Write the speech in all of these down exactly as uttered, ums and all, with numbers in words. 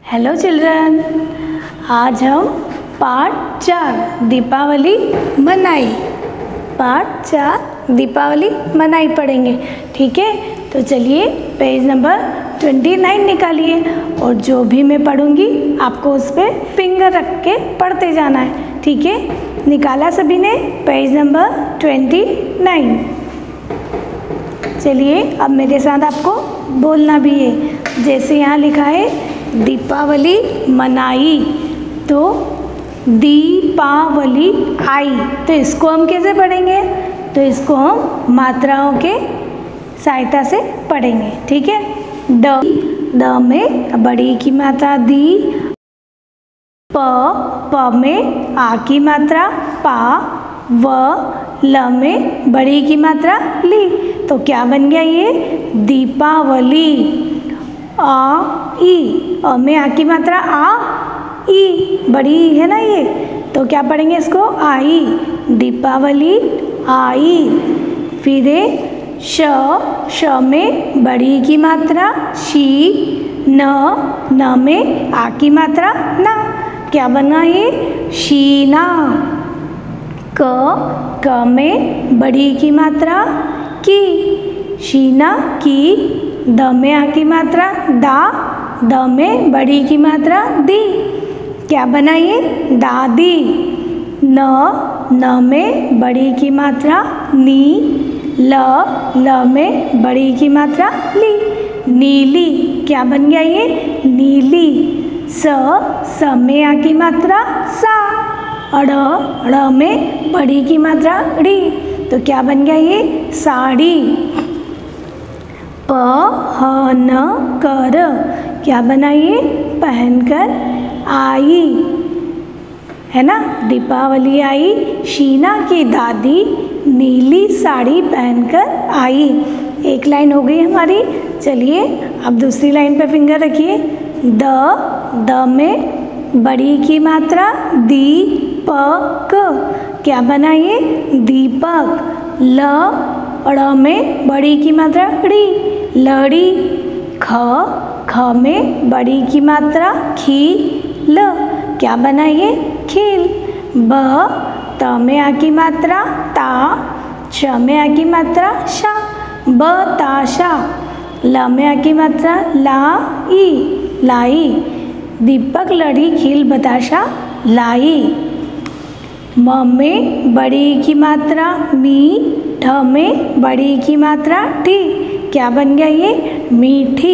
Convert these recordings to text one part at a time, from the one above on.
Hello children, आज हम part चार दीपावली मनाई पार्ट चार दीपावली मनाई पढ़ेंगे। ठीक है, तो चलिए पेज नंबर ट्वेंटी नाइन निकालिए और जो भी मैं पढ़ूंगी आपको उस पर फिंगर रख के पढ़ते जाना है। ठीक है, निकाला सभी ने पेज नंबर ट्वेंटी नाइन। चलिए अब मेरे साथ आपको बोलना भी है। जैसे यहाँ लिखा है दीपावली मनाई, तो दीपावली आई, तो इसको हम कैसे पढ़ेंगे? तो इसको हम मात्राओं के सहायता से पढ़ेंगे। ठीक है, द द में बड़ी की मात्रा दी, प प में आ की मात्रा पा, व ल में बड़ी की मात्रा ली, तो क्या बन गया ये? दीपावली। आ ई, अ में आ की मात्रा आ, ई बड़ी है ना ये, तो क्या पढ़ेंगे इसको? आई, दीपावली आई। फिर श श में बड़ी की मात्रा शी, न न में आ की मात्रा ना, क्या बना ये? शीना। क क में बड़ी की मात्रा की, शीना की। द में आ की मात्रा दा, द में बड़ी की मात्रा दी, क्या बना ये? दादी। न न में बड़ी की मात्रा नी, ल ल में बड़ी की मात्रा ली, नीली, क्या बन गया ये? नीली। स स में आ की मात्रा सा, अड़ अड़ में बड़ी की मात्रा ड़ी, तो क्या बन गया ये? साड़ी। प ह न कर, क्या बना ये? पहनकर आई, है ना? दीपावली आई, शीना की दादी नीली साड़ी पहनकर आई। एक लाइन हो गई हमारी। चलिए अब दूसरी लाइन पे फिंगर रखिए। द द में बड़ी की मात्रा दी, प क, क्या बना ये? दीपक। ल अड़ में बड़ी की मात्रा ड़ी, लड़ी। ख ख में बड़ी की मात्रा खी, ल, क्या बना ये? खील। ब त में आ की मात्रा ता, श में आ की मात्रा शा, बताशा। ल में आ की मात्रा ला ई, लाई, दीपक लड़ी खील बताशा लाई। म में बड़ी की मात्रा मी, ठ में बड़ी की मात्रा ठी, क्या बन गया ये? मीठी।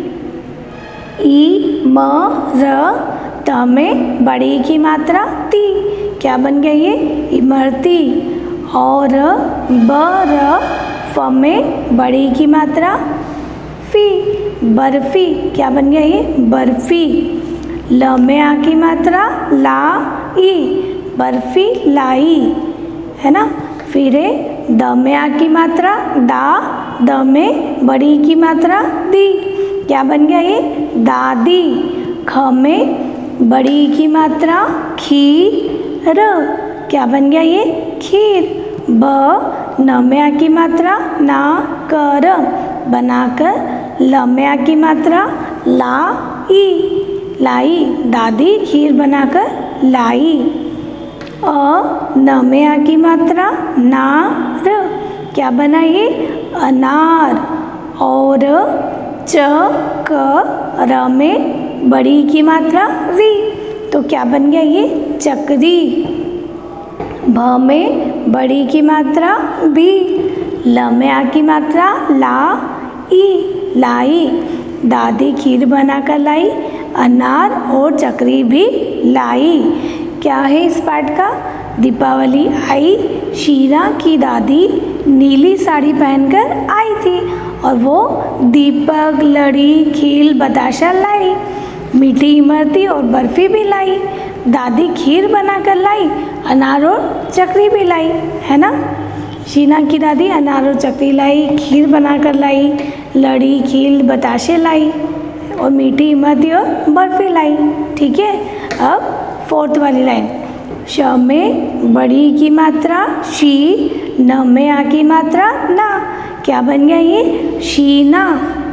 ई म र त में बड़ी की मात्रा ती, क्या बन गया ये? इमरती। और ब र फ में बड़ी की मात्रा फी, बर्फी, क्या बन गया ये? बर्फी। ल में आ की मात्रा ला ई, बर्फी लाई, है ना? फिर द में आ की मात्रा दा, द में बड़ी की मात्रा दी, क्या बन गया ये? दादी। ख में बड़ी की मात्रा खी, र, क्या बन गया ये? खीर। ब न में आ की मात्रा ना, कर, बनाकर। ल में आ की मात्रा ला ई, लाई, दादी खीर बनाकर लाई। अ न में आ की मात्रा ना, र, क्या बना ये? अनार। और च क र में बड़ी की मात्रा री, तो क्या बन गया ये? चक्री। भ में बड़ी की मात्रा बी, ल में आ की मात्रा ला ई, लाई, दादी खीर बनाकर लाई, अनार और चक्री भी लाई। क्या है इस पाठ का? दीपावली आई, शीना की दादी नीली साड़ी पहनकर आई थी और वो दीपक लड़ी खील बताशा लाई, मीठी इमरती और बर्फी भी लाई, दादी खीर बनाकर लाई, अनार और चक्री भी लाई, है ना? शीना की दादी अनार और चक्री लाई, खीर बनाकर लाई, लड़ी खील बताशे लाई और मीठी इमरती और बर्फी लाई। ठीक है, अब फोर्थ वाली लाइन। श में बड़ी की मात्रा शी, न में आ की मात्रा ना, क्या बन गया ये? शीना।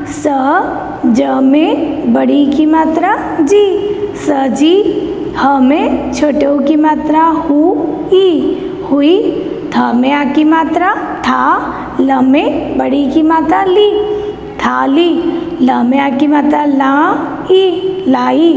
स, ज में बड़ी की मात्रा जी, सजी। ह में छोटे ऊ की मात्रा हु, ई, हुई। थ में आ की मात्रा था, ल में बड़ी की मात्रा ली, थाली। ल में आ की मात्रा ला, ई, लाई।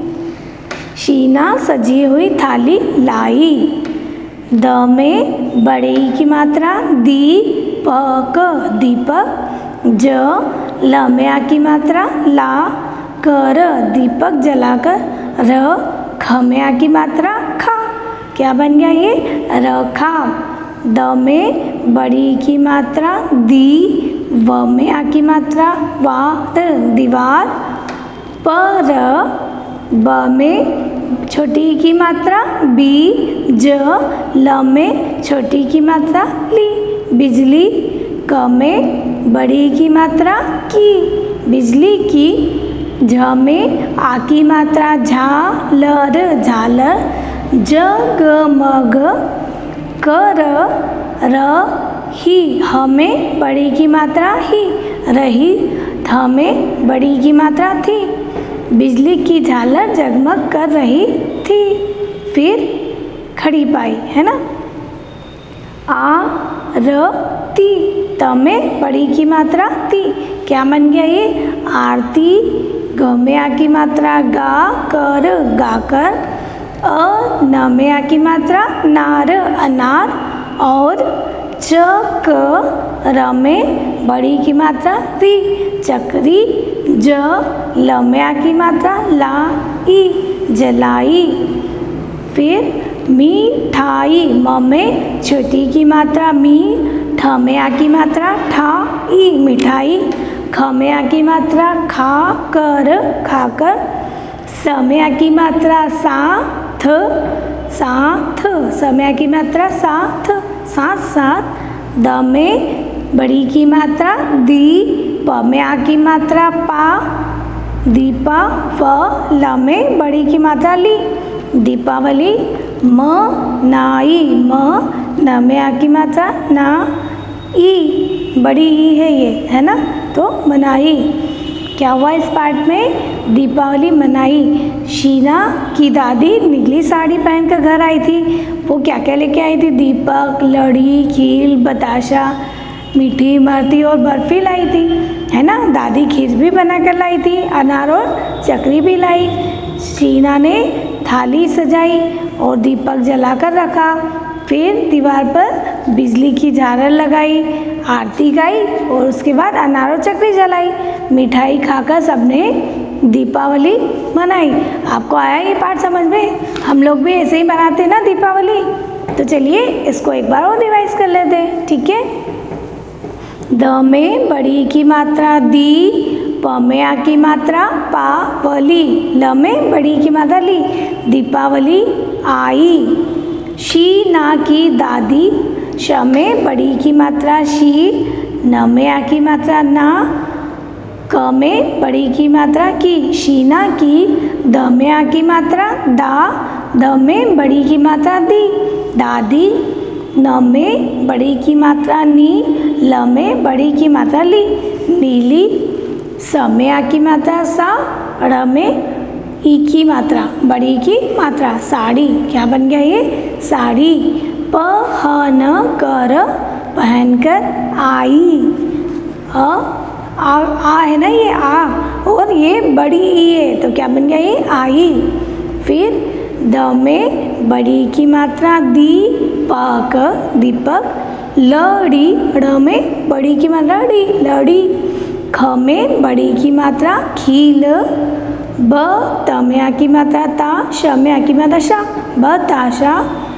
शीना सजी हुई थाली लाई। द में बड़ी की मात्रा दी, प, क, दीपक। ज, ल में आ की मात्रा ला, कर, दीपक जलाकर। र, ख में आ की मात्रा खा, क्या बन गया ये, रखा। द में बड़ी की मात्रा दी, व में आ की मात्रा वार, दीवार। प, र, ब में छोटी की मात्रा बी, ज, ल में छोटी की मात्रा ली, बिजली। क में बड़ी की मात्रा की, बिजली की। झ में आ की मात्रा झा, ल, र, झालर। ज, ग, म, ग, क, र, र, ही। ह में बड़ी की मात्रा ही, रही। थ में बड़ी की मात्रा थी, बिजली की झालर जगमग कर रही थी। फिर खड़ी पाई, है ना। आ, र, ती। त में बड़ी की मात्रा ती, क्या बन गया ये, आरती। ग में आ की मात्रा गा, कर, गाकर। अ, न में आ की मात्रा नार, अनार। और च, क, र में बड़ी की मात्रा री, चक्री। ज, ल में आ की मात्रा ला, ई, जलाई। फिर मिठाई। म में छोटी की मात्रा मी, ठ में आ की मात्रा ठा, ई, मिठाई। ख में आ की मात्रा खा, कर, खाकर। स में आ की मात्रा सा, थ, साथ। स में आ की मात्रा साथ, साथ साथ। द में बड़ी की मात्रा दी, प में आ की मात्रा पा, दीपा। फ, ल में बड़ी की मात्रा ली, दीपावली। म, नाई। म, न में आ की मात्रा ना, ई, बड़ी ई है ये, है ना, तो मनाई। क्या हुआ इस पार्ट में, दीपावली मनाई। शीना की दादी नीली साड़ी पहनकर घर आई थी। वो क्या क्या लेके आई थी, दीपक, लड़ी, खील, बताशा, मीठी इमरती और बर्फी लाई थी, है ना। दादी खीर भी बना कर लाई थी, अनार और चकरी भी लाई। शीना ने थाली सजाई और दीपक जलाकर रखा। फिर दीवार पर बिजली की झालर लगाई, आरती गाई और उसके बाद अनार और चकरी जलाई। मिठाई खाकर सबने दीपावली मनाई। आपको आया ये पाठ समझ में, हम लोग भी ऐसे ही मनाते हैं ना दीपावली। तो चलिए इसको एक बार और रिवाइज कर लेते हैं, ठीक है। द में बड़ी की मात्रा दी, प में आ की मात्रा पा, वली। ल में बड़ी की मात्रा ली, दीपावली आई। शी ना की दादी, श में बड़ी की मात्रा शी, न में आ की मात्रा ना, क में बड़ी की मात्रा की, शीना की। द में आ की मात्रा दा, द में बड़ी की मात्रा दी, दादी। न में बड़ी की मात्रा नी, ल में बड़ी की मात्रा ली, नीली। स में आ की मात्रा सा, ड़ में ई की मात्रा, बड़ी की मात्रा, साड़ी। क्या बन गया ये, साड़ी। प, ह, न, कर, पहनकर आई। अ, आ, आ है ना ये, आ, और ये बड़ी ई है, तो क्या बन गया ये, आई। फिर द में बड़ी की मात्रा दी, प, क, दीपक। लड़ी, ड़ में बड़ी की मात्रा डी, लड़ी। ख में बड़ी की मात्रा खील, ब, त में आ की मात्रा ता, श में आ की मात्रा शा, बताशा।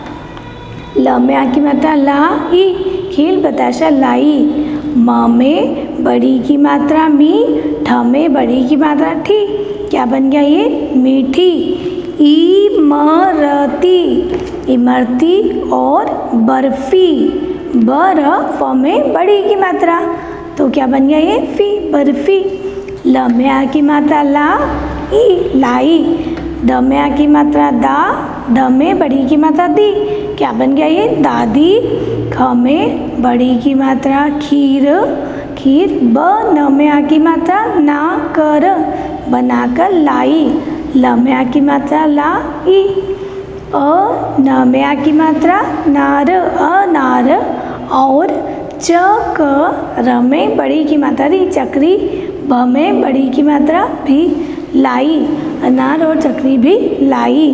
ल में आ की मात्रा ला, ई, खील, बताशा, लाई। म में बड़ी की मात्रा मी, ठ में बड़ी की मात्रा ठी, क्या बन गया ये, मीठी। इमरती, इमरती और बर्फी। बर्फ में बड़ी की मात्रा, तो क्या बन गया ये, फी, बर्फी। ल में आ की मात्रा ला, ई, लाई। द में आ की मात्रा दा, ध में बड़ी की मात्रा दी, क्या बन गया ये, दादी। ख में बड़ी की मात्रा खीर, खीर। ब न में आ की मात्रा ना कर बनाकर लाई। ल में आ की मात्रा ला ई। अ न में आ की मात्रा नार अनार। और च क र में बड़ी की मात्रा री चक्री। भ में बड़ी की मात्रा भी लाई। अनार और चक्री भी लाई।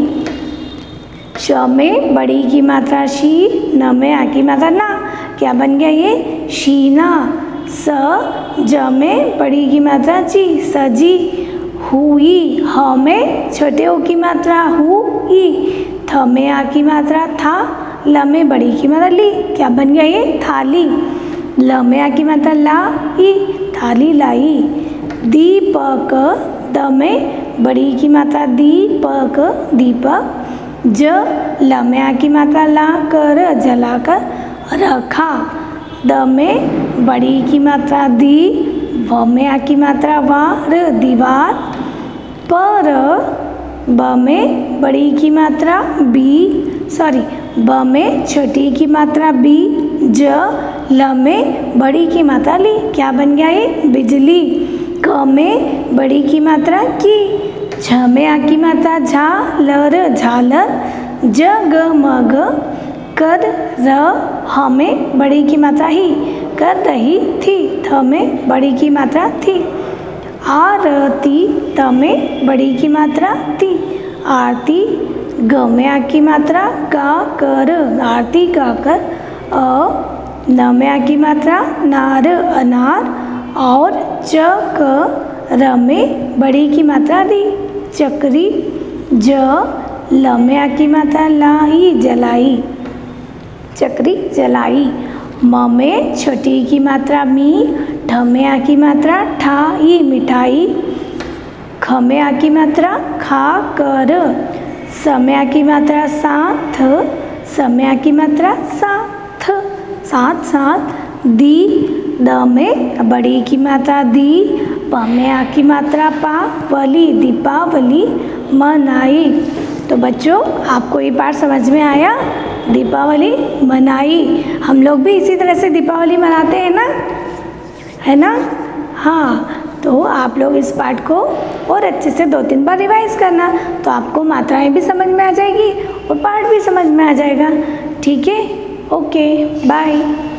श में बड़ी की मात्रा शी। न में आ की मात्रा ना। क्या बन गया ये शीना। स ज में बड़ी की मात्रा जी सजी हुई। ह में छोटे ओ की मात्रा हुई। थ में आ की मात्रा था। ल में बड़ी की मात्रा ली। क्या बन गया ये थाली। ल में आ की मात्रा ला ई थाली लाई। दीपक द में बड़ी की मात्रा दीपक दीपक। ज ल में आ की मात्रा ला कर जलाकर रखा। द में बड़ी की मात्रा दी। व में आ की मात्रा वार दीवार पर। ब में बड़ी की मात्रा बी सॉरी ब में छोटी की मात्रा बी। ज ल में बड़ी की मात्रा ली। क्या बन गया ये बिजली। क में बड़ी की मात्रा की। झ में आ की मात्रा झा लर झालर। ज ग म ग कर र। ह में बड़ी की मात्रा ही कर रही थी। थ में बड़ी की मात्रा थी। आरती त में बड़ी की मात्रा ती आरती। ग में आ की मात्रा गा कर आरती गा कर। अ न में आ की मात्रा नार अनार। और च क र में बड़ी की मात्रा दी चक्री। ज ल में आ की मात्रा लाई जलाई चक्री जलाई। म में छोटी की मात्रा मी। ठ में आ की मात्रा ठाई मिठाई। ख में आ की मात्रा खा कर। स में आ की मात्रा साथ। स में आ की मात्रा साथ साथ साथ। दी द में बड़ी की मात्रा दी। प में आ की मात्रा पा वली दीपावली मनाई। तो बच्चों आपको ये पाठ समझ में आया। दीपावली मनाई। हम लोग भी इसी तरह से दीपावली मनाते हैं ना, है ना। हाँ, तो आप लोग इस पाठ को और अच्छे से दो तीन बार रिवाइज करना, तो आपको मात्राएं भी समझ में आ जाएगी और पाठ भी समझ में आ जाएगा। ठीक है, ओके, बाय।